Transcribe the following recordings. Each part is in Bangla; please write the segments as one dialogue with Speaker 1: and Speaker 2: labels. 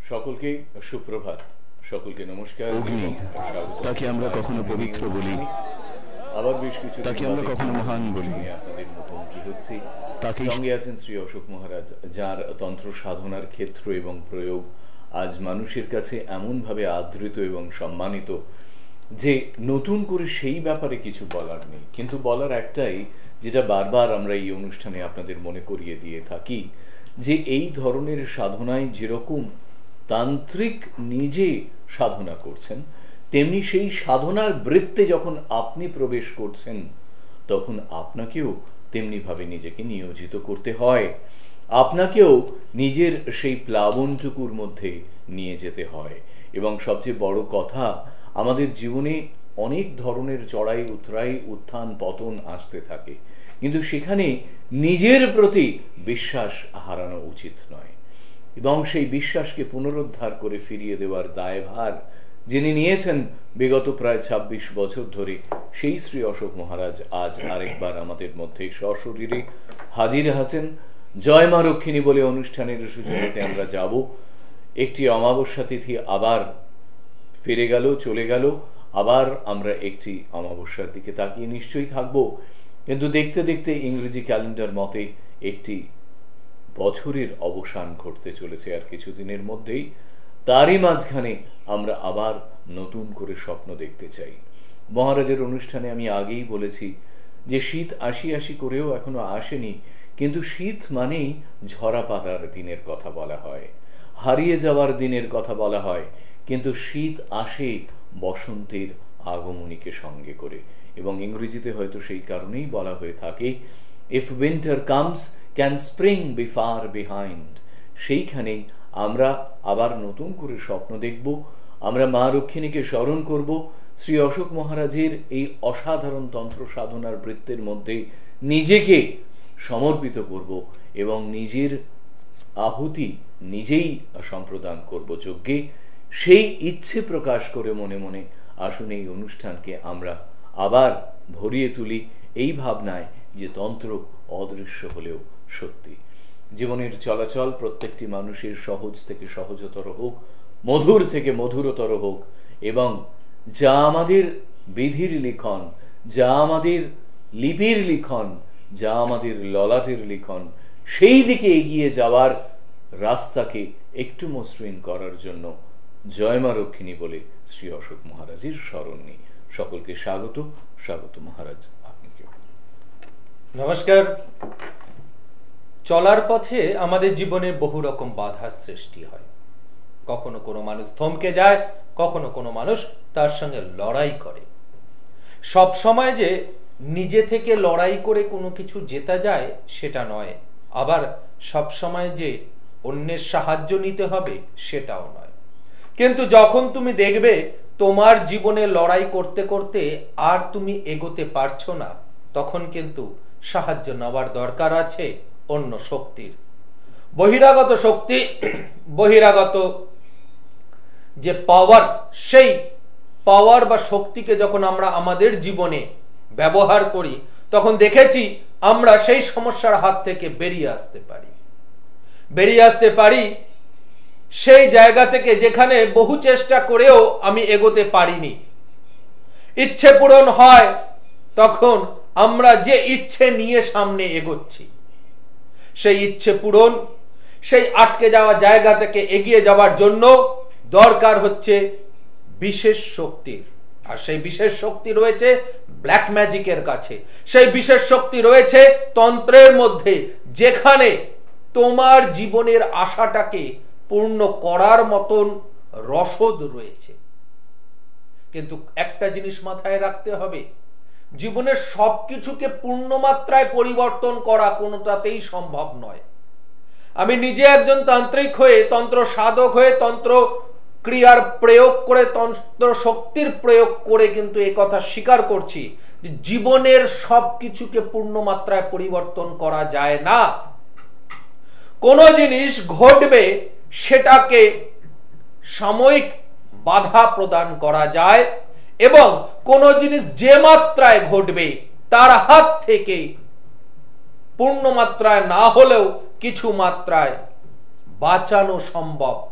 Speaker 1: সকলকে সুপ্রভাত, সকলকে নমস্কার।
Speaker 2: অগ্নি তাকে আমরা কখনো পবিত্র বলি,
Speaker 1: আবার বেশ কিছু
Speaker 2: তাকে আমরা কখনো মহান বলি।
Speaker 1: আপনাদের মুখোমুখি হচ্ছি। সঙ্গে আছেন শ্রী অশোক মহারাজ, যার তন্ত্র সাধনার ক্ষেত্র এবং প্রয়োগ আজ মানুষের কাছে এমনভাবে আদৃত এবং সম্মানিত যে নতুন করে সেই ব্যাপারে কিছু বলার নেই, কিন্তু বলার একটাই, যেটা বারবার আমরা এই অনুষ্ঠানে আপনাদের মনে করিয়ে দিয়ে থাকি, যে এই ধরনের সাধনায় যেরকম তান্ত্রিক নিজে সাধনা করছেন, তেমনি সেই সাধনার বৃত্তে যখন আপনি প্রবেশ করছেন তখন আপনাকেও তেমনিভাবে নিজেকে নিয়োজিত করতে হয়, আপনাকেও নিজের সেই প্লাবনটুকুর মধ্যে নিয়ে যেতে হয়। এবং সবচেয়ে বড় কথা, আমাদের জীবনে অনেক ধরনের চড়াই উতরাই, উত্থান পতন আসতে থাকে, কিন্তু সেখানে নিজের প্রতি বিশ্বাস হারানো উচিত নয়। এবং সেই বিশ্বাসকে পুনরুদ্ধার করে ফিরিয়ে দেওয়ার দায়ভার যিনি নিয়েছেন বিগত প্রায় ২৬ বছর ধরে, সেই শ্রী অশোক মহারাজ আজ আরেকবার আমাদের মধ্যে সশরীরে হাজির আছেন। জয় মা রক্ষিণী বলে অনুষ্ঠানের সূচনাতে আমরা যাব। একটি অমাবস্যা তিথি আবার ফিরে গেল, চলে গেল, আবার আমরা একটি অমাবস্যার দিকে তাকিয়ে নিশ্চয়ই থাকব। কিন্তু দেখতে দেখতে ইংরেজি ক্যালেন্ডার মতে একটি বছরের অবসান ঘটতে চলেছে আর কিছুদিনের মধ্যেই। তারই মাঝখানে আমরা আবার নতুন করে স্বপ্ন দেখতে চাই। মহারাজের অনুষ্ঠানে আমি আগেই বলেছি যে শীত আসি আসি করেও এখনো আসেনি, কিন্তু শীত মানেই ঝরা পাতার দিনের কথা বলা হয়, হারিয়ে যাওয়ার দিনের কথা বলা হয়, কিন্তু শীত আসে বসন্তের আগমনীকে সঙ্গে করে। এবং ইংরেজিতে হয়তো সেই কারণেই বলা হয়ে থাকে, if winter comes can spring be far behind. সেইখানেই আমরা আবার নতুন করে স্বপ্ন দেখব, আমরা মা রক্ষিণীকে স্মরণ করব, শ্রী অশোক মহারাজের এই অসাধারণ তন্ত্র সাধনার বৃত্তের মধ্যে নিজেকে সমর্পিত করব এবং নিজের আহুতি নিজেই সম্প্রদান করব যজ্ঞে। সেই ইচ্ছে প্রকাশ করে মনে মনে আসুন এই অনুষ্ঠানকে আমরা আবার ভরিয়ে তুলি এই ভাবনায় যে তন্ত্র অদৃশ্য হলেও সত্যি। জীবনের চলাচল প্রত্যেকটি মানুষের সহজ থেকে সহজতর হোক, মধুর থেকে মধুরতর হোক, এবং যা আমাদের বিধির লিখন, যা আমাদের লিপির লিখন, যা আমাদের ললাটের লিখন, সেই দিকে এগিয়ে যাওয়ার রাস্তাকে একটু মসৃণ করার জন্য জয় মা রক্ষিণী বলে শ্রী অশোক মহারাজের স্মরণ নিই। সকলকে স্বাগত। স্বাগত মহারাজ আপনাকে।
Speaker 3: নমস্কার। চলার পথে আমাদের জীবনে বহু রকম বাধার সৃষ্টি হয়। কখনো কোনো মানুষ থমকে যায়, কখনো কোনো মানুষ তার সঙ্গে লড়াই করে। সব সময় যে নিজে থেকে লড়াই করে কোনো কিছু জেতা যায় সেটা নয়, আবার সব সময় যে অন্যের সাহায্য নিতে হবে সেটাও নয়। কিন্তু যখন তুমি দেখবে তোমার জীবনে লড়াই করতে করতে আর তুমি এগোতে পারছো না, তখন কিন্তু সাহায্য নেওয়ার দরকার আছে অন্য শক্তির। বহিরাগত শক্তি, বহিরাগত যে পাওয়ার, সেই পাওয়ার বা শক্তিকে যখন আমরা আমাদের জীবনে ব্যবহার করি, তখন দেখেছি আমরা সেই সমস্যার হাত থেকে বেরিয়ে আসতে পারি সেই জায়গা থেকে যেখানে বহু চেষ্টা করেও আমি এগোতে পারিনি। ইচ্ছে পূরণ হয় তখন আমরা যে ইচ্ছে নিয়ে সামনে এগোচ্ছি, সেই ইচ্ছে পূরণ, সেই আটকে যাওয়া জায়গা থেকে এগিয়ে যাওয়ার জন্য দরকার হচ্ছে বিশেষ শক্তির। আর সেই বিশেষ শক্তি রয়েছে ব্ল্যাক ম্যাজিকের কাছে, সেই বিশেষ শক্তি রয়েছে তন্ত্রের মধ্যে, যেখানে তোমার জীবনের আশাটাকে পূর্ণ করার মতন রসদ রয়েছে। কিন্তু একটা জিনিস মাথায় রাখতে হবে, জীবনের সবকিছুকে পূর্ণ মাত্রায় পরিবর্তন করা কোনোটাতেই সম্ভব নয়। আমি নিজে একজন তান্ত্রিক হয়ে, তন্ত্র সাধক হয়ে, তন্ত্র ক্রিয়ার প্রয়োগ করে, তন্ত্র শক্তির প্রয়োগ করে কিন্তু এই কথা স্বীকার করছি যে জীবনের সবকিছুকে পূর্ণ মাত্রায় পরিবর্তন করা যায় না। কোন জিনিস ঘটবে সেটাকে সাময়িক বাধা প্রদান করা যায়, এবং কোন জিনিস যে মাত্রায় ঘটবে তার হাত থেকে পূর্ণ মাত্রায় না হলেও কিছু মাত্রায় বাঁচানো সম্ভব।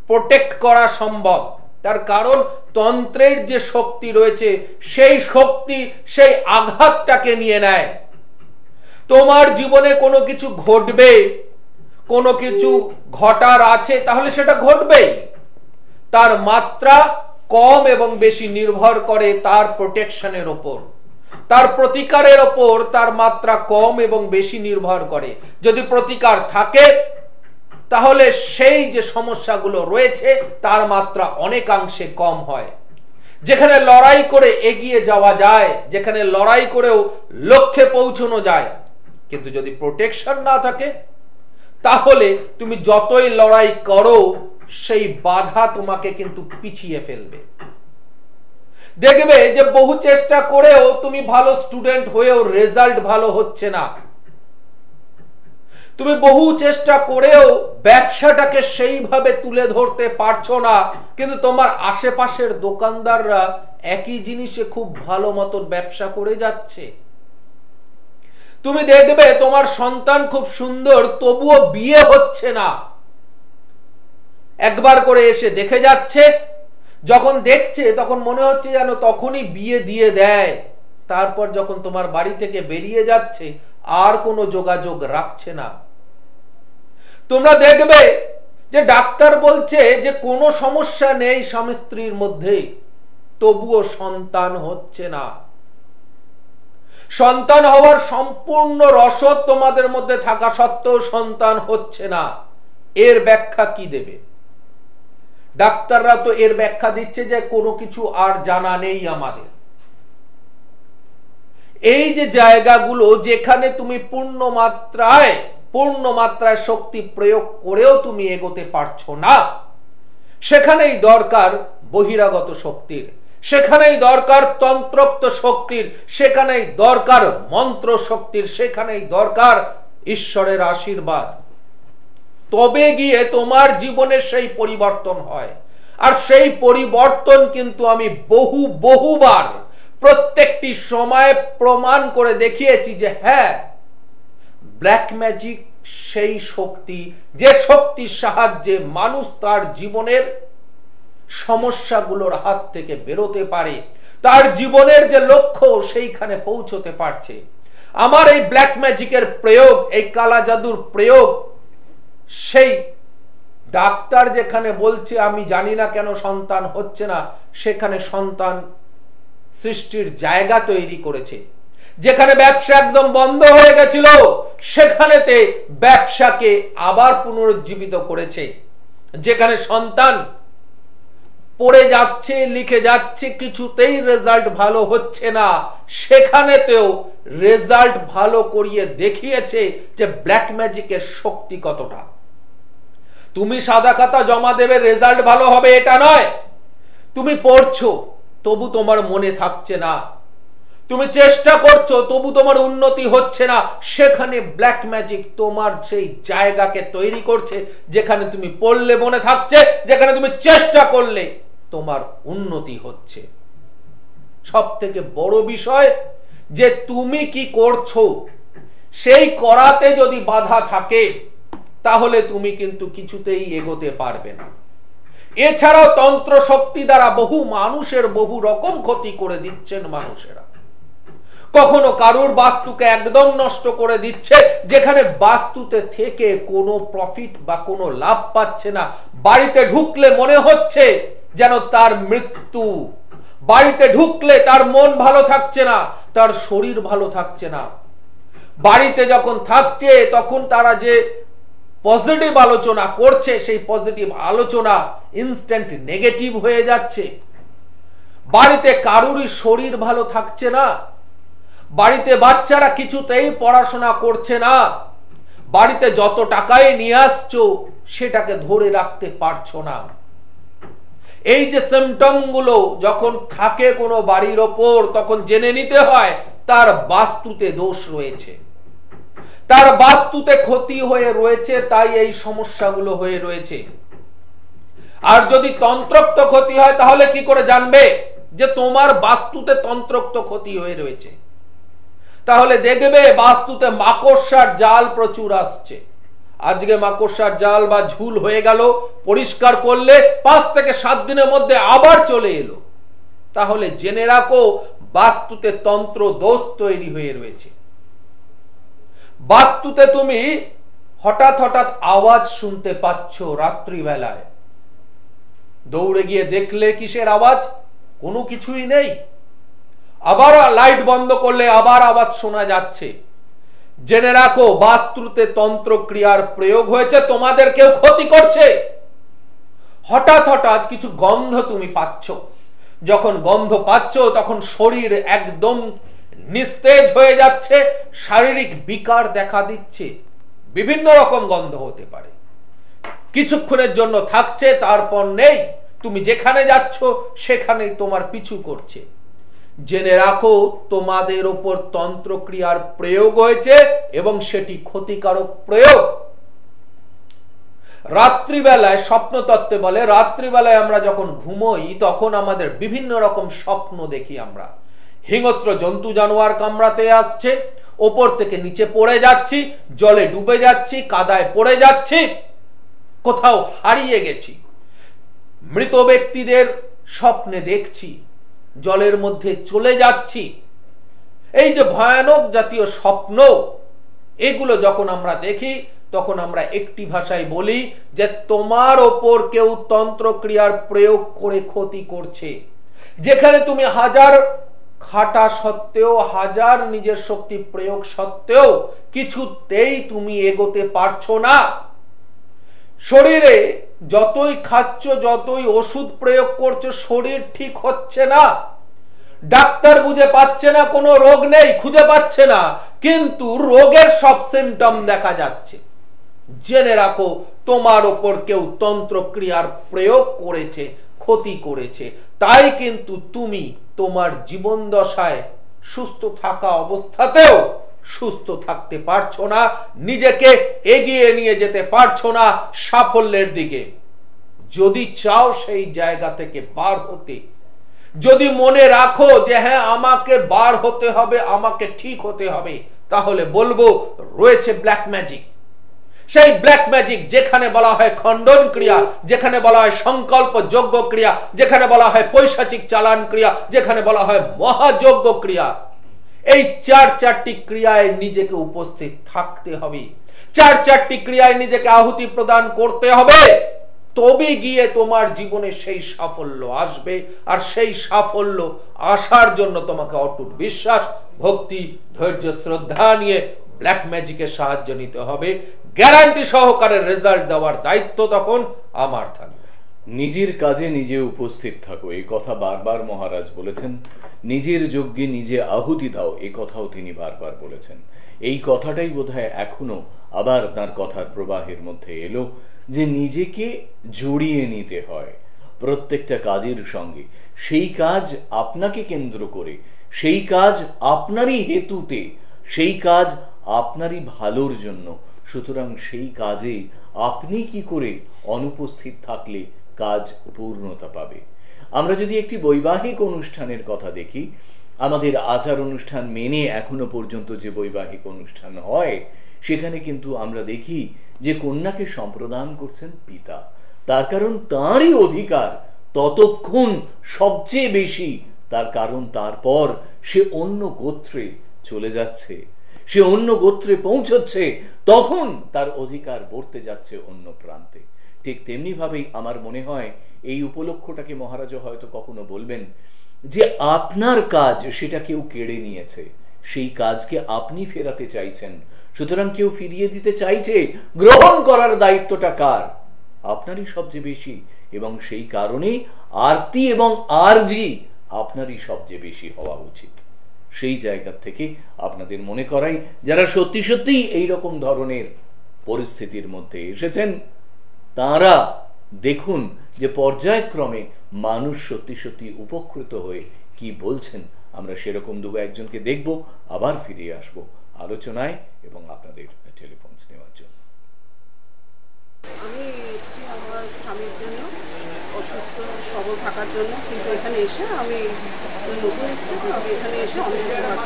Speaker 3: প্রোটেক্ট করা সম্ভব। তার কারণ তন্ত্রের যে শক্তি রয়েছে সেই শক্তি সেই আঘাতটাকে নিয়ে নেয়। তোমার জীবনে কোনো কিছু ঘটবে, কোনো কিছু ঘটার আছে, তাহলে সেটা ঘটবেই। তার মাত্রা কম এবং বেশি নির্ভর করে তার প্রোটেকশনের ওপর, তার প্রতিকারের ওপর তার মাত্রা কম এবং বেশি নির্ভর করে। যদি প্রতিকার থাকে তাহলে সেই যে সমস্যাগুলো রয়েছে তার মাত্রা অনেকাংশে কম হয়। যেখানে লড়াই করে এগিয়ে যাওয়া যায়, যেখানে লড়াই করেও লক্ষ্যে পৌঁছানো যায়, কিন্তু যদি প্রোটেকশন না থাকে তাহলে তুমি যতই লড়াই করো সেই বাধা তোমাকে কিন্তু পিছিয়ে ফেলবে। দেখবে যে বহু চেষ্টা করেও তুমি ভালো স্টুডেন্ট হয়েও রেজাল্ট ভালো হচ্ছে না। তুমি বহু চেষ্টা করেও ব্যবসাটাকে সেইভাবে তুলে ধরতে পারছো না, কিন্তু তোমার আশেপাশের দোকানদাররা একই জিনিসে খুব ভালো মতন ব্যবসা করে যাচ্ছে। তুমি দেখবে তোমার সন্তান খুব সুন্দর, তবুও বিয়ে হচ্ছে না। একবার করে এসে দেখে যাচ্ছে, যখন দেখছে তখন মনে হচ্ছে যেন তখনই বিয়ে দিয়ে দেয়, তারপর যখন তোমার বাড়ি থেকে বেরিয়ে যাচ্ছে আর কোনো যোগাযোগ রাখছে না। তোমরা দেখবে যে ডাক্তার বলছে যে কোনো সমস্যা নেই স্বামী স্ত্রীর মধ্যে, তবুও সন্তান হচ্ছে না। সন্তান হওয়ার সম্পূর্ণ রসদ তোমাদের মধ্যে থাকা সত্ত্বেও সন্তান হচ্ছে না। এর ব্যাখ্যা কি দেবে? ডাক্তাররা তো এর ব্যাখ্যা দিচ্ছে যে কোনো কিছু আর জানা নেই আমাদের। এই যে জায়গাগুলো যেখানে তুমি পূর্ণ মাত্রায় শক্তি প্রয়োগ করেও তুমি এগোতে পারছো না, সেখানেই দরকার বহিরাগত শক্তির, সেখানেই দরকার তন্ত্রোক্ত শক্তির, সেখানেই দরকার মন্ত্র শক্তির, সেখানেই দরকার ঈশ্বরের আশীর্বাদ। তবে গিয়ে তোমার জীবনে সেই পরিবর্তন হয়। আর সেই পরিবর্তন কিন্তু আমি বহুবার প্রত্যেকটি সময়ে প্রমাণ করে দেখিয়েছি যে হ্যাঁ, ব্ল্যাক ম্যাজিক সেই শক্তি, যে শক্তির সাহায্যে মানুষ তার জীবনের সমস্যাগুলোর হাত থেকে বেরোতে পারে, তার জীবনের যে লক্ষ্য সেইখানে পৌঁছতে পারছে। আমার এই ব্ল্যাক ম্যাজিকের প্রয়োগ, এই কালা জাদুর প্রয়োগ, সেই ডাক্তার যেখানে বলছে আমি জানি না কেন সন্তান হচ্ছে না, সেখানে সন্তান সৃষ্টির জায়গা তৈরি করেছে। যেখানে ব্যবসা একদম বন্ধ হয়ে গেছিল সেখানেতে ব্যবসাকে আবার পুনরুজ্জীবিত করেছে। যেখানে সন্তান পড়ে যাচ্ছে, লিখে যাচ্ছে, কিছুতেই রেজাল্ট ভালো হচ্ছে না, সেখানেতেও রেজাল্ট ভালো করিয়ে দেখিয়েছে যে ব্ল্যাক ম্যাজিকের শক্তি কতটা। তুমি সাদা খাতা জমা দেবে, রেজাল্ট ভালো হবে এটা নয়। তুমি পড়ছো তবু তোমার মনে থাকছে না, তুমি চেষ্টা করছো তবু তোমার উন্নতি হচ্ছে না, সেখানে ব্ল্যাক ম্যাজিক তোমার সেই জায়গাকে তৈরি করছে যেখানে তুমি পড়লে মনে থাকছে, যেখানে তুমি চেষ্টা করলে তোমার উন্নতি হচ্ছে। সব থেকে বড় বিষয় যে তুমি কি করছো সেই করাতে যদি বাধা থাকে তাহলে তুমি কিন্তু কিছুতেই এগোতে পারবে না। এছাড়াও তন্ত্র শক্তি দ্বারা বহু মানুষের বহু রকম ক্ষতি করে দিচ্ছেন মানুষেরা। কখনো কারুর বাস্তুকে একদম নষ্ট করে দিচ্ছে, যেখানে বাস্তুতে থেকে কোনো প্রফিট বা কোনো লাভ পাচ্ছে না। বাড়িতে ঢুকলে মনে হচ্ছে যেন তার মৃত্যু, বাড়িতে ঢুকলে তার মন ভালো থাকছে না, তার শরীর ভালো থাকছে না। বাড়িতে যখন থাকছে তখন তারা যে পজিটিভ আলোচনা করছে সেই পজিটিভ আলোচনা ইনস্ট্যান্ট নেগেটিভ হয়ে যাচ্ছে। বাড়িতে কারুরই শরীর ভালো থাকছে না, বাড়িতে বাচ্চারা কিছুতেই পড়াশোনা করছে না, বাড়িতে যত টাকাই নিয়ে আসছো সেটাকে ধরে রাখতে পারছো না। এই যে সিম্পটম গুলো যখন থাকে কোনো বাড়ির ওপর, তখন জেনে নিতে হয় তার বাস্তুতে দোষ রয়েছে, তার বাস্তুতে ক্ষতি হয়ে রয়েছে, তাই এই সমস্যাগুলো হয়ে রয়েছে। আর যদি তন্ত্রোক্ত ক্ষতি হয় তাহলে কি করে জানবে যে তোমার বাস্তুতে তন্ত্রোক্ত ক্ষতি হয়ে রয়েছে? তাহলে দেখবে বাস্তুতে মাকড়সার জাল প্রচুর আসছে, আজকে মাকড়সার জাল বা ঝুল হয়ে গেল, পরিষ্কার করলে 5 থেকে 7 দিনের মধ্যে আবার চলে এলো, তাহলে জেনে রাখো বাস্তুতে তন্ত্র দোষ তৈরি হয়ে রয়েছে। বাস্তুতে তুমি হঠাৎ হঠাৎ আওয়াজ শুনতে পাচ্ছ রাত্রিবেলায়, দৌড়ে গিয়ে দেখলে কিসের আওয়াজ? কোনো কিছুই নেই। আবার লাইট বন্ধ করলে আবার আওয়াজ শোনা যাচ্ছে। জেনে রাখো বাস্তুতে তন্ত্র ক্রিয়ার প্রয়োগ হয়েছে, তোমাদের কেউ ক্ষতি করছে। হঠাৎ হঠাৎ কিছু গন্ধ তুমি পাচ্ছ, যখন গন্ধ পাচ্ছ তখন শরীর একদম নিস্তেজ হয়ে যাচ্ছে, শারীরিক বিকার দেখা দিচ্ছে। বিভিন্ন রকম গন্ধ হতে পারে, কিছুক্ষণের জন্য থাকছে, তারপর নেই। তুমি যেখানে যাচ্ছ সেখানেই তোমার পিছু করছে। জেনে রাখো তোমাদের উপর তন্ত্র ক্রিয়ার প্রয়োগ হয়েছে এবং সেটি ক্ষতিকারক প্রয়োগ। রাত্রিবেলায় স্বপ্নতত্ত্বে বলে, রাত্রিবেলায় আমরা যখন ঘুমোই তখন আমাদের বিভিন্ন রকম স্বপ্ন দেখি। আমরা হিংস্র জন্তু জানোয়ার কামড়াতে আসছে, ওপর থেকে নিচে পড়ে যাচ্ছি, জলে ডুবে যাচ্ছি, কাদায় পড়ে যাচ্ছি, কোথাও হারিয়ে গেছি। মৃত ব্যক্তিদের স্বপ্নে দেখছি, জলের মধ্যে চলে যাচ্ছি। এই যে ভয়ানক জাতীয় স্বপ্ন, এগুলো যখন আমরা দেখি তখন আমরা একটি ভাষায় বলি যে তোমার ওপর কেউ তন্ত্র ক্রিয়ার প্রয়োগ করে ক্ষতি করছে। যেখানে তুমি হাজার খাটা সত্ত্বেও, হাজার নিজের শক্তি প্রয়োগ সত্ত্বেও কিছুতেই তুমি এগোতে পারছো না। শরীরে যতই খাচ্ছ, যতই ওষুধ প্রয়োগ করছো, শরীর ঠিক হচ্ছে না। ডাক্তার বুঝে পাচ্ছে না, কোনো রোগ নেই, খুঁজে পাচ্ছে না, কিন্তু রোগের সব সিমটম দেখা যাচ্ছে। জেনে রাখো তোমার ওপর কেউ তন্ত্র ক্রিয়ার প্রয়োগ করেছে, ক্ষতি করেছে। তাই কিন্তু তুমি তোমার জীবন দশায় সুস্থ থাকা অবস্থাতেও সুস্থ থাকতে পারছো না, নিজেকে এগিয়ে নিয়ে যেতে পারছো না সাফল্যের দিকে। যদি চাও সেই জায়গা থেকে বার হতে, যদি মনে রাখো যে হ্যাঁ আমাকে বার হতে হবে, আমাকে ঠিক হতে হবে, তাহলে বলবো রয়েছে ব্ল্যাক ম্যাজিক। সেই ব্ল্যাক ম্যাজিক যেখানে বলা হয় খণ্ডন ক্রিয়া, যেখানে বলা হয় সংকল্প যোগ্য ক্রিয়া, যেখানে বলা হয় পৈশাচিক চালান ক্রিয়া, যেখানে বলা হয় মহাযজ্ঞ ক্রিয়া, এই চারটি ক্রিয়ায় নিজেকে উপস্থিত থাকতে হবে। চারটি ক্রিয়ায় নিজেকে আহুতি প্রদান করতে হবে, তবে গিয়ে তোমার জীবনে সেই সাফল্য আসবে। আর সেই সাফল্য আসার জন্য তোমাকে অটুট বিশ্বাস, ভক্তি, ধৈর্য, শ্রদ্ধা নিয়ে ব্ল্যাক ম্যাজিকের সাহায্য নিতে হবে। গ্যারান্টি সহকারে রেজাল্ট দেওয়ার দায়িত্ব তখন আমার থাকবে।
Speaker 1: নিজের কাজে নিজে উপস্থিত থাকো, এই কথা বারবার মহারাজ বলেছেন। নিজের যজ্ঞে নিজে আহুতি দাও, এই কথাও তিনি বারবার বলেছেন। এই কথাটাই বোধহয় এখনো আবার তার কথার প্রবাহের মধ্যে এলো, যে নিজেকে জড়িয়ে নিতে হয় প্রত্যেকটা কাজের সঙ্গে। সেই কাজ আপনাকে কেন্দ্র করে, সেই কাজ আপনারই হেতুতে, সেই কাজ আপনারই ভালোর জন্য। সুতরাং সেই কাজে আপনি কি করে অনুপস্থিত থাকলে কাজ পূর্ণতা পাবে। আমরা যদি একটি বৈবাহিক অনুষ্ঠানের কথা দেখি, আমাদের আচার অনুষ্ঠান মেনে এখনো পর্যন্ত যে বৈবাহিক অনুষ্ঠান হয়, সেখানে কিন্তু আমরা দেখি যে কন্যাকে সম্প্রদান করছেন পিতা। তার কারণ তাঁরই অধিকার ততক্ষণ সবচেয়ে বেশি, তার কারণ তারপর সে অন্য গোত্রে চলে যাচ্ছে, সে অন্য গোত্রে পৌঁছচ্ছে, তখন তার অধিকার বর্তে যাচ্ছে অন্য প্রান্তে। ঠিক তেমনি ভাবেই আমার মনে হয় এই উপলক্ষটাকে মহারাজ হয়তো কখনো বলবেন যে আপনার কাজ সেটা কেউ কেড়ে নিয়েছে, সেই কাজকে আপনি ফেরাতে চাইছেন। সুতরাং কেউ ফিরিয়ে দিতে চাইছে, গ্রহণ করার দায়িত্বটা কার? আপনারই সবচেয়ে বেশি, এবং সেই কারণে আরতি এবং আরজি আপনারই সবচেয়ে বেশি হওয়া উচিত। সেই জায়গা থেকে আপনাদের মনে করাই, যারা সত্যি সত্যিই এইরকম ধরনের পরিস্থিতির মধ্যে এসেছেন, তারা দেখুন যে পর্যায়ক্রমে মানুষ সত্যি সত্যি উপকৃত হয়ে কি বলছেন। আমরা সেরকম দু একজনকে দেখব, আবার ফিরে আসব আলোচনায় এবং আপনাদের টেলিফোন নেওয়ার জন্য।
Speaker 4: আমি আমার স্বামীর জন্য অসুস্থ সবল থাকার জন্য, কিন্তু এখানে এসে আমি নতুন এসেছি, তো আমি এখানে এসে অনেক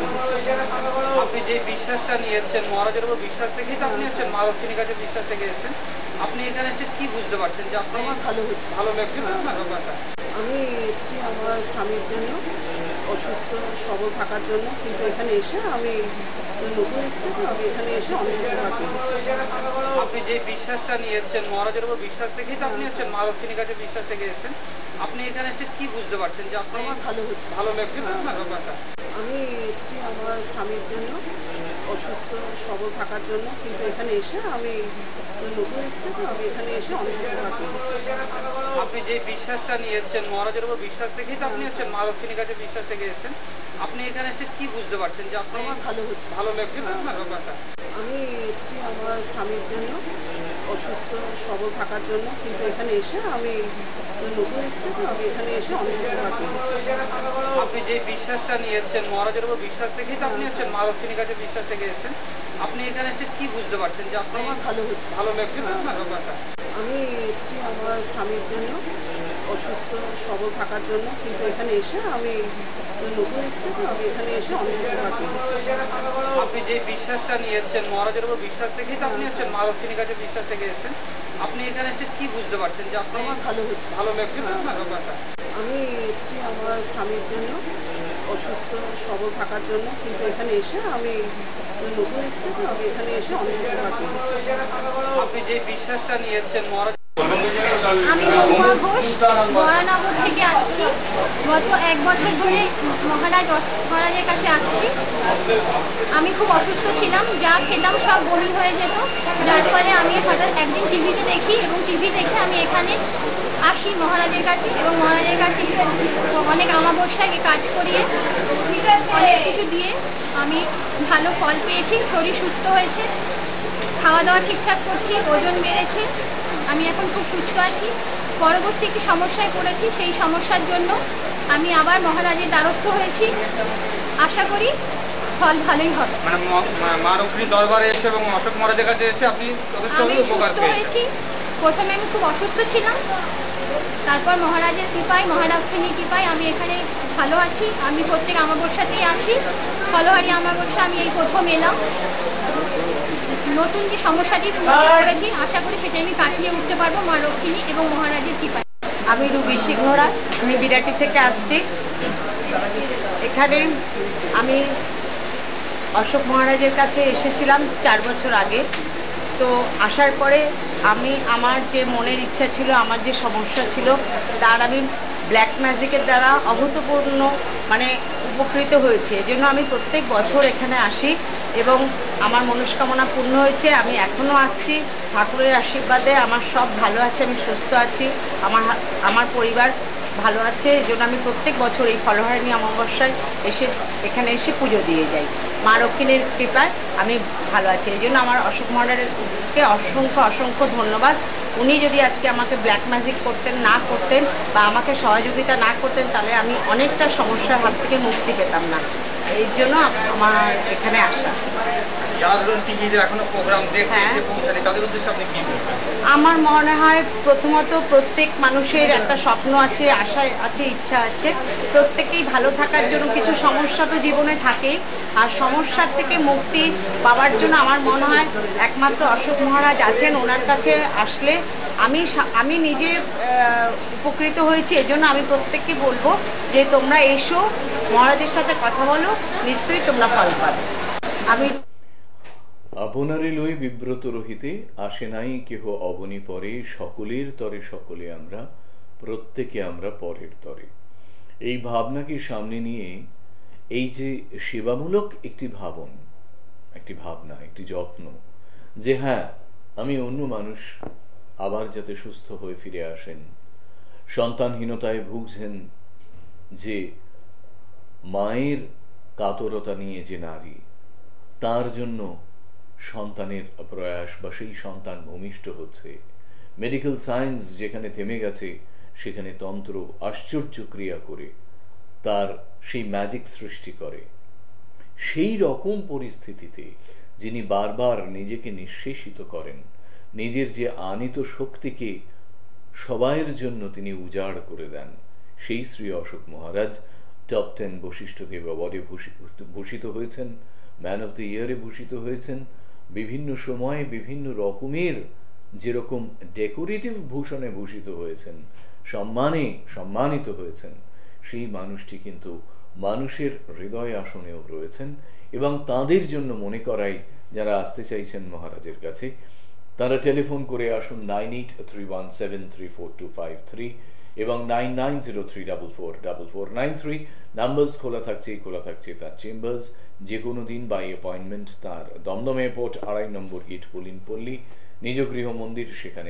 Speaker 5: আপনি যে বিশ্বাসটা নিয়ে এসেছেন মহারাজের উপর বিশ্বাস থেকেই তো আপনি এসেছেন, মা লক্ষ্মীর কাছে বিশ্বাস থেকে এসেছেন। আপনি এখানে এসে কি বুঝতে পারছেন যে আপনি
Speaker 4: আমার ভালো হচ্ছে,
Speaker 5: ভালো লাগছে না আপনার ব্যাপারটা?
Speaker 4: আমি এসেছি আমার স্বামীর জন্য, অসুস্থ সবল থাকার জন্য, কিন্তু এখানে এসে আমি নতুন এসেছি, তো আমি এখানে এসে অনেক
Speaker 5: আপনি যে বিশ্বাসটা নিয়ে এসেছেন মহারাজের উপর বিশ্বাস থেকেই তো আপনি এসেছেন, মা লক্ষ্মীর কাছে বিশ্বাস থেকে এসেছেন। আপনি এখানে এসে কি বুঝতে পারছেন যে আপনি
Speaker 4: আমার ভালো হচ্ছে,
Speaker 5: ভালো লাগছে না আপনার ব্যাপারটা?
Speaker 4: আমি এসেছি আমার স্বামীর জন্য, অসুস্থ সবল থাকার জন্য, কিন্তু এখানে এসে আমি নতুন এসেছি, তো আমি এখানে এসে অনেক
Speaker 5: আপনি যে বিশ্বাসটা নিয়ে এসেছেন মহারাজের উপর বিশ্বাস থেকেই তো আপনি এসেছেন, মা লক্ষ্মীর কাছে বিশ্বাস থেকে এসেছেন। আপনি এখানে এসে কি বুঝতে পারছেন যে আপনি
Speaker 4: আমার ভালো হচ্ছে,
Speaker 5: ভালো লাগছে না আপনার ব্যাপারটা?
Speaker 4: আমি এসেছি আমার স্বামীর জন্য, অসুস্থ সবল থাকার জন্য, কিন্তু এখানে এসে আমি নতুন এসেছি, তো আমি এখানে এসে অনেক
Speaker 5: আপনি যে বিশ্বাসটা নিয়ে এসেছেন মহারাজের উপর বিশ্বাস থেকেই তো আপনি এসেছেন, মা লক্ষ্মীর কাছে বিশ্বাস থেকে এসেছেন। আপনি এখানে এসে কি বুঝতে পারছেন যে আপনি
Speaker 4: আমার ভালো হচ্ছে,
Speaker 5: ভালো লাগছে না আপনার ব্যাপারটা?
Speaker 4: আমি এসেছি আমার স্বামীর জন্য, অসুস্থ সবল থাকার জন্য, কিন্তু এখানে এসে আমি নতুন এসেছি, তো আমি এখানে এসে অনেক
Speaker 5: আপনি যে বিশ্বাসটা নিয়ে এসেছেন মহারাজের উপর বিশ্বাস থেকেই তো আপনি এসেছেন, মা লক্ষ্মীর কাছে বিশ্বাস থেকে এসেছেন। আপনি এখানে এসে কি বুঝতে পারছেন যে আপনি
Speaker 4: আমার ভালো হচ্ছে,
Speaker 5: ভালো লাগছে না আপনার ব্যাপারটা?
Speaker 4: আমি এসেছি আমার স্বামীর জন্য, অসুস্থ সবল থাকার জন্য, কিন্তু এখানে এসে আমি নতুন এসেছি, তো আমি এখানে এসে অনেক
Speaker 5: আপনি যে বিশ্বাসটা নিয়ে এসেছেন মহারাজ
Speaker 6: আমি রঘুমা ঘোষ বরানগর থেকে আসছি। গত 1 বছর ধরে মহারাজের কাছে আসছি। আমি খুব অসুস্থ ছিলাম, যা খেতাম সব বমি হয়ে যেত, যার ফলে আমি হঠাৎ একদিন টিভিতে দেখি এবং টিভি দেখে আমি এখানে আসি মহারাজের কাছে, এবং মহারাজের কাছে অনেক আমাবস্যাকে কাজ করিয়ে অনেক কিছু দিয়ে আমি ভালো ফল পেয়েছি, শরীর সুস্থ হয়েছে, খাওয়া দাওয়া ঠিকঠাক করছি, ওজন বেড়েছে, আমি এখন খুব সুস্থ আছি। পরবর্তী একটি সমস্যায় পড়েছি, সেই সমস্যার জন্য আমি আবার মহারাজের দ্বারস্থ হয়েছি। আশা করি ফল ভালোই হবে।
Speaker 5: মানে মা লক্ষ্মীর দরবারে এসে এবং অশোক মহারাজের কাছে এসে আপনি
Speaker 6: আমি
Speaker 5: উপকার
Speaker 6: সুস্থ
Speaker 5: পেয়েছেন।
Speaker 6: হয়েছি। প্রথমে আমি খুব অসুস্থ ছিলাম, তারপর মহারাজের কৃপায়, মহালক্ষ্মীর কৃপায় আমি এখানে ভালো আছি। আমি প্রত্যেক আমাবস্যাতেই আসি, ফলহারি আমাবস্যা আমি এই প্রথম এলাম। নতুন যে সমস্যাটি করেছি, আশা করি সেটা আমি কাটিয়ে উঠতে পারবো মা লক্ষ্মী এবং মহারাজের কৃপায়।
Speaker 7: আমি রুবি সিংহরা, আমি বিরাটি থেকে আসছি। এখানে আমি অশোক মহারাজের কাছে এসেছিলাম 4 বছর আগে। তো আসার পরে আমি আমার যে মনের ইচ্ছা ছিল, আমার যে সমস্যা ছিল, তার আমি ব্ল্যাক ম্যাজিকের দ্বারা অভূতপূর্ণ মানে উপকৃত হয়েছে। এজন্য আমি প্রত্যেক বছর এখানে আসি এবং আমার মনস্কামনা পূর্ণ হয়েছে। আমি এখনও আসছি, ঠাকুরের আশীর্বাদে আমার সব ভালো আছে, আমি সুস্থ আছি, আমার পরিবার ভালো আছে। এই জন্য আমি প্রত্যেক বছর এই ফলহারিণী অমাবস্যায় এখানে এসে পুজো দিয়ে যাই। মা লক্ষ্মীর কৃপায় আমি ভালো আছি। এই জন্য আমার অশোক মহারাজকে অসংখ্য ধন্যবাদ। উনি যদি আজকে আমাকে ব্ল্যাক ম্যাজিক না করতেন বা আমাকে সহযোগিতা না করতেন, তাহলে আমি অনেকটা সমস্যার হাত থেকে মুক্তি পেতাম না। এই জন্য আমার এখানে আসা।
Speaker 5: যারা ধরুন টিভিতে এখনো প্রোগ্রাম দেখছে পৌঁছানি, তাদের উদ্দেশ্যে আপনি কি বলবেন?
Speaker 7: আমার মনে হয় প্রথমত প্রত্যেক মানুষের একটা স্বপ্ন আছে, আশা আছে, ইচ্ছা আছে। প্রত্যেকেই ভালো থাকার জন্য কিছু সমস্যা তো জীবনে থাকেই, আর সমস্যার থেকে মুক্তি পাওয়ার জন্য আমার মনে হয় একমাত্র অশোক মহারাজ আছেন। ওনার কাছে আসলে আমি নিজে উপকৃত হয়েছি। এজন্য আমি প্রত্যেককে বলবো যে তোমরা এসো, মহারাজের সাথে কথা বলো, নিশ্চয়ই তোমরা ফল পাবে। আমি
Speaker 1: আপনারে লই বিব্রত রহিতে আসে নাই কেহ অবনী পরে, সকলের তরে সকলে আমরা, প্রত্যেকে আমরা পরের তরে। এই ভাবনাকে সামনে নিয়ে এই যে সেবামূলক একটি ভাবনা, একটি যত্ন, যে হ্যাঁ আমি অন্য মানুষ আবার যাতে সুস্থ হয়ে ফিরে আসেন, সন্তানহীনতায় ভুগছেন যে মায়ের কাতরতা নিয়ে যে নারী, তার জন্য সন্তানের প্রয়াস বা সেই সন্তান ভূমিষ্ঠ হচ্ছে। মেডিকেল সায়েন্স যেখানে থেমে গেছে, সেখানে তন্ত্র আশ্চর্য ক্রিয়া করে তার সেই ম্যাজিক সৃষ্টি করে। সেই রকম পরিস্থিতিতে যিনি বারবার নিজেকে নিঃশেষিত করেন, নিজের যে আনিত শক্তিকে সবাইয়ের জন্য তিনি উজাড় করে দেন। সেই শ্রী অশোক মহারাজ টপ 10 বশিষ্ঠদেব অ্যাওয়ার্ডে ভূষিত হয়েছেন, ম্যান অফ দ্য ইয়ারে ভূষিত হয়েছেন, বিভিন্ন সময়ে বিভিন্ন রকমের যেরকম ডেকোরেটিভ ভূষণে ভূষিত হয়েছেন, সম্মানিত হয়েছেন, সেই মানুষটি কিন্তু মানুষের হৃদয় আসনেও রয়েছেন। এবং তাদের জন্য মনে করাই, যারা আসতে চাইছেন মহারাজের কাছে, তারা টেলিফোন করে আসুন 9831734253 এবং 9903444493। নাম্বারস খোলা থাকছে তার চেম্বার্স, যে কোনো দিন বাই অ্যাপয়েন্টমেন্ট তার Dum Dum airport 2.5 number gate Pulinpalli নিজ গৃহ মন্দির, সেখানে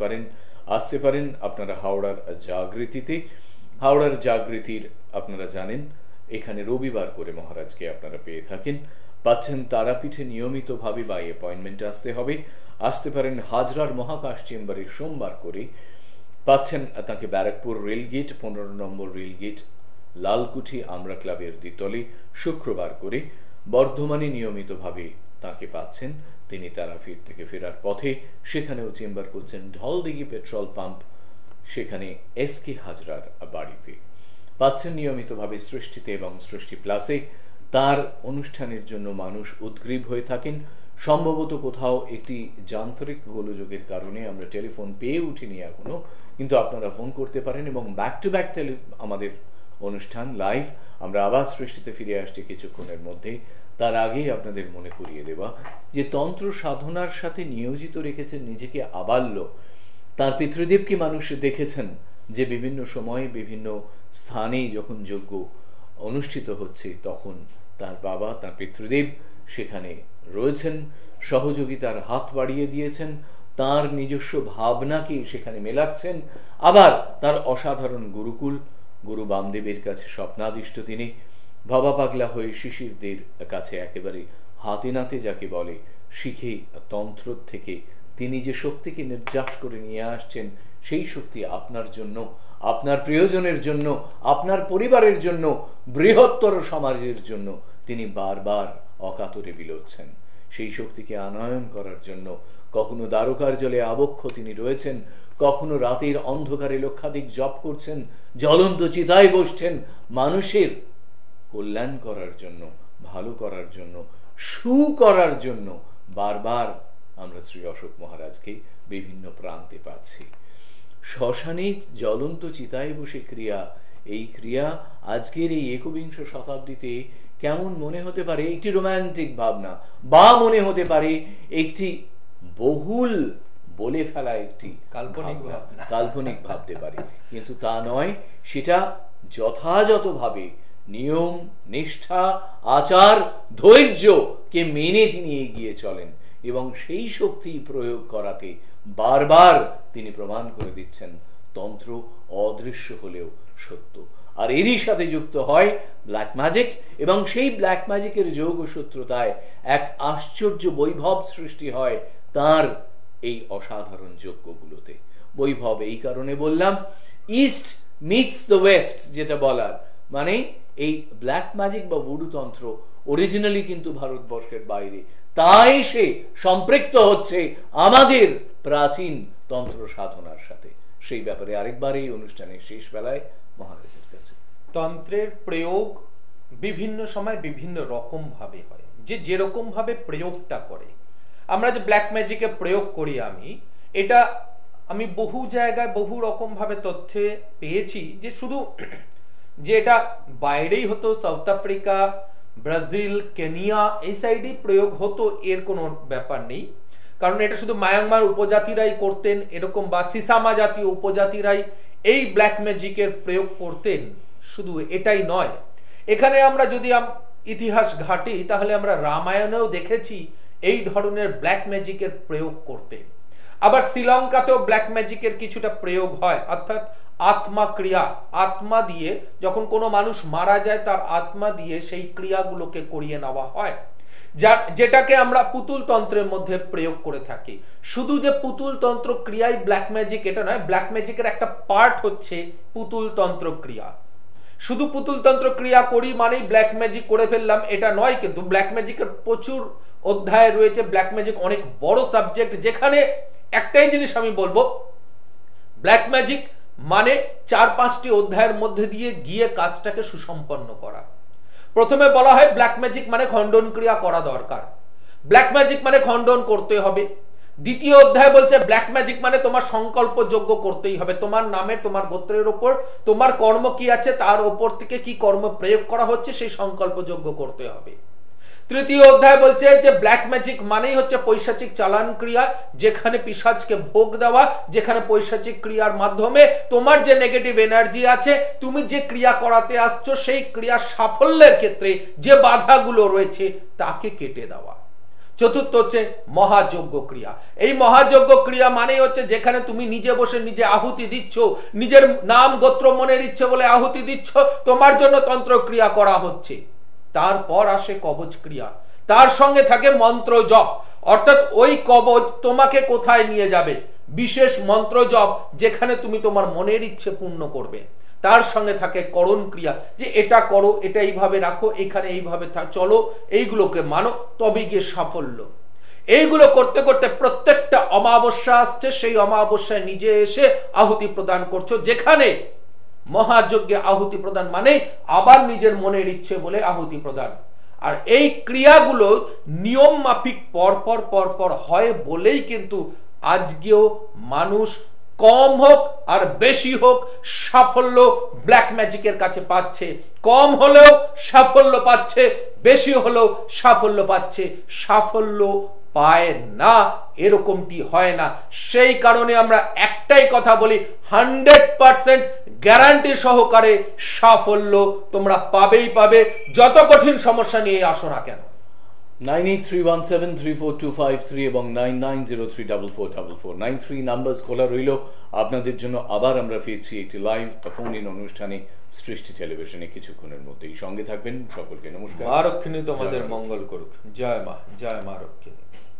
Speaker 1: আসতে পারেন আপনারা হাওড়ার জাগৃতিতে। হাওড়ার জাগৃতির আপনারা জানেন এখানে রবিবার করে মহারাজকে আপনারা পেয়ে পাচ্ছেন তারাপীঠে নিয়মিতভাবে বাই অ্যাপয়েন্টমেন্ট আসতে পারেন হাজরার মহাকাশ চেম্বারে সোমবার করে, পাচ্ছেন তাকে Barrackpore rail gate 15 number rail gate Lalkuthi আমরা ক্লাবের দ্বিতলে শুক্রবার করে, বর্ধমানে নিয়মিতভাবে তাকে পাচ্ছেন তিনি তারাপীঠ থেকে ফেরার পথে, সেখানেও চেম্বার করছেন ঢলদিঘি পেট্রোল পাম্প, সেখানে এসকে হাজরার বাড়িতে পাচ্ছেন নিয়মিতভাবে সৃষ্টিতে এবং সৃষ্টি প্লাসে। তার অনুষ্ঠানের জন্য মানুষ উদ্গ্রীব হয়ে থাকেন। সম্ভবত কোথাও একটি যান্ত্রিক গোলযোগের কারণে আমরা টেলিফোন পেয়ে উঠিনি এখনো, কিন্তু আপনারা ফোন করতে পারেন এবং ব্যাক টু ব্যাক আমাদের অনুষ্ঠান লাইভ। আমরা আবার সৃষ্টিতে ফিরে আসছি কিছুক্ষণের মধ্যে। তার আগেই আপনাদের মনে করিয়ে দেওয়া যে তন্ত্র সাধনার সাথে নিয়োজিত রেখেছেন নিজেকে আবাল্য। তার পিতৃদেবকে মানুষ দেখেছেন যে বিভিন্ন সময়ে বিভিন্ন স্থানে যখন যজ্ঞ অনুষ্ঠিত হচ্ছে, তখন তার বাবা, তার পিতৃদেব সেখানে রয়েছেন, সহযোগিতার হাত বাড়িয়ে দিয়েছেন, তার নিজস্ব ভাবনাকে সেখানে মেলাচ্ছেন। আবার তার অসাধারণ গুরুকুল, গুরু বামদেবের কাছে স্বপ্নাদিষ্ট তিনি, ভাবা পাগলা হয়ে শিশিরদের কাছে একেবারে হাতে নাতে যাকে বলে শিখে তন্ত্র থেকে তিনি যে শক্তিকে নির্যাস করে নিয়ে আসছেন, সেই শক্তি আপনার জন্য, আপনার প্রিয়জনের জন্য, আপনার পরিবারের জন্য, বৃহত্তর সমাজের জন্য তিনি বারবার অকাতরে বিলোচ্ছেন। সেই শক্তিকে আনয়ন করার জন্য কখনো দ্বারকার জলে আবক্ষ তিনি রয়েছেন, কখনো রাতের অন্ধকারে লক্ষাধিক জপ করছেন, জ্বলন্ত চিতায় বসছেন মানুষের কল্যাণ করার জন্য, ভালো করার জন্য, করার জন্য। বারবার আমরা শ্রী অশোক মহারাজকে বিভিন্ন প্রান্তে পাচ্ছি। শ্মশানে জ্বলন্ত চিতায় বসে ক্রিয়া, এই ক্রিয়া আজকের এই 21 শতাব্দীতে কেমন মনে হতে পারে একটি রোম্যান্টিক ভাবনা, বা মনে হতে পারে একটি বহুল বলে ফেলা একটি কাল্পনিক ভাবতে পারে, কিন্তু তা নয়। সেটা যথাযথভাবে নিয়ম, নিষ্ঠা, আচার, ধৈর্যকে মেনে তিনি এগিয়ে চলেন এবং সেই শক্তি প্রয়োগ করাতে বারবার তিনি প্রমাণ করে দিচ্ছেন তন্ত্র অদৃশ্য হলেও সত্য। আর এরই সাথে যুক্ত হয় ব্ল্যাক ম্যাজিক, এবং সেই ব্ল্যাক ম্যাজিকের যোগসূত্রতায় এক আশ্চর্য বৈভব সৃষ্টি হয় তার এই অসাধারণ যজ্ঞগুলোতে। বৈভব এই কারণে বললাম, ইস্ট মিটস দ্য ওয়েস্ট, যেটা বলার মানে এই ব্ল্যাক ম্যাজিক বা ভুডু তন্ত্র অরিজিনালি কিন্তু ভারতবর্ষের বাইরে, তাই সে সম্পৃক্ত হচ্ছে আমাদের প্রাচীন তন্ত্র সাধনার সাথে। সেই ব্যাপারে আরেকবার এই অনুষ্ঠানের শেষ বেলায় মহারাজের কাছে।
Speaker 3: তন্ত্রের প্রয়োগ বিভিন্ন সময় বিভিন্ন রকম ভাবে হয়, যে যেরকম ভাবে প্রয়োগটা করে। আমরা যে ব্ল্যাক ম্যাজিকে প্রয়োগ করি, আমি বহু জায়গায় বহু রকম ভাবে তথ্যে পেয়েছি যে শুধু যে এটা বাইরেই হতো, সাউথ আফ্রিকা, ব্রাজিল, কেনিয়া এই সাইডেই প্রয়োগ হতো, এর কোনো ব্যাপার নেই। কারণ এটা শুধু মায়ানমার উপজাতিরাই করতেন এরকম, বা সিসামা জাতীয় উপজাতিরাই এই ব্ল্যাক ম্যাজিকের প্রয়োগ করতেন, শুধু এটাই নয়। এখানে আমরা যদি ইতিহাস ঘাঁটি, তাহলে আমরা রামায়ণেও দেখেছি এই ধরনের ব্ল্যাক ম্যাজিকের প্রয়োগ করতে। আবার শ্রীলঙ্কাতেও ব্ল্যাক ম্যাজিকের কিছুটা প্রয়োগ হয়, অর্থাৎ আত্মা ক্রিয়া, আত্মা দিয়ে যখন কোনো মানুষ মারা যায় তার আত্মা দিয়ে সেই ক্রিয়াগুলোকে করিয়ে নেওয়া হয়, যেটাকে আমরা পুতুল তন্ত্রের মধ্যে প্রয়োগ করে থাকি। শুধু যে পুতুল তন্ত্র ক্রিয়াই ব্ল্যাক ম্যাজিক এটা নয়, ব্ল্যাক ম্যাজিকের একটা পার্ট হচ্ছে পুতুল তন্ত্র ক্রিয়া। শুধু পুতুল তন্ত্র ক্রিয়া করি মানেই ব্ল্যাক ম্যাজিক করে ফেললাম এটা নয়, কিন্তু ব্ল্যাক ম্যাজিকের প্রচুর অধ্যায় রয়েছে। ব্ল্যাক ম্যাজিক অনেক বড় সাবজেক্ট, যেখানে একটাই জিনিস আমি বলবো, ব্ল্যাক ম্যাজিক মানে 4-5টি অধ্যায়ের মধ্যে দিয়ে গিয়ে কাজটাকে সুসম্পন্ন করা। প্রথমে বলা হয় ব্ল্যাক ম্যাজিক মানে খণ্ডন ক্রিয়া করা দরকার, ব্ল্যাক ম্যাজিক মানে খণ্ডন করতে হবে। দ্বিতীয় অধ্যায় বলছে ব্ল্যাক ম্যাজিক মানে তোমার সংকল্প যোগ্য করতেই হবে, তোমার নামে তোমার গোত্রের উপর তোমার কর্ম কি আছে তার উপর থেকে কি কর্ম প্রয়োগ করা হচ্ছে সেই সংকল্প যোগ্য করতে হবে। তৃতীয় অধ্যায় বলছে যে ব্ল্যাক ম্যাজিক মানেই হচ্ছে পৈশাচিক চালান ক্রিয়া, যেখানে পিশাচকে ভোগ দেওয়া, যেখানে পৈশাচিক ক্রিয়ার মাধ্যমে তোমার যে নেগেটিভ এনার্জি আছে, তুমি যে ক্রিয়া করাতে আসছো সেই ক্রিয়ার সাফল্যের ক্ষেত্রে যে বাধাগুলো রয়েছে তাকে কেটে দেওয়া। চতুর্থ হচ্ছে মহাযজ্ঞ ক্রিয়া। এই মহাযজ্ঞ ক্রিয়া মানেই হচ্ছে যেখানে তুমি নিজে বসে নিজে আহুতি দিচ্ছ, নিজের নাম গোত্র মনের ইচ্ছে বলে আহুতি দিচ্ছ, তোমার জন্য তন্ত্র ক্রিয়া করা হচ্ছে। তারপর আসে কবচ ক্রিয়া, তার সঙ্গে থাকে মন্ত্র জপ, অর্থাৎ ওই কবচ তোমাকে কোথায় নিয়ে যাবে, বিশেষ মন্ত্র জপ যেখানে তুমি তোমার মনের ইচ্ছে পূর্ণ করবে। তার সঙ্গে থাকে করণ ক্রিয়া, যে এটা করো, এটা এইভাবে রাখো, এখানে এইভাবে চলো, এইগুলোকে মানো, তবে গিয়ে সাফল্য। এইগুলো করতে করতে প্রত্যেকটা অমাবস্যা আসছে, সেই অমাবস্যায় নিজে এসে আহুতি প্রদান করছো, যেখানে মহাযজ্ঞে আহুতি প্রদান মানে আবার নিজের মনের ইচ্ছে বলে আহুতি প্রদান। আর এই ক্রিয়াগুলো নিয়ম মাফিক পরপর পরপর হয় বলেই কিন্তু আজকেও মানুষ কম হোক আর বেশি হোক সাফল্য ব্ল্যাক ম্যাজিকের কাছে পাচ্ছে। কম হলেও সাফল্য পাচ্ছে, বেশি হলেও সাফল্য পাচ্ছে। সাফল্য পায় না এরকমটি হয় না। সেই কারণে আমরা একটাই কথা বলি, 100% গ্যারান্টি সহকারে সাফল্য তোমরা পাবেই পাবে, যত কঠিন সমস্যা নিয়ে আসো না কেন।
Speaker 1: 9831734253 এবং 99034444 93 নাম্বার খোলা রইল আপনাদের জন্য। আবার আমরা ফিরছি একটি লাইভ ফোন ইন অনুষ্ঠানে সৃষ্টি টেলিভিশনে কিছুক্ষণের মধ্যেই। সঙ্গে থাকবেন। সকলকে নমস্কার।
Speaker 3: মা রক্ষিণী তোমাদের মঙ্গল করুক। জয় মা, জয় মা রক্ষিণী।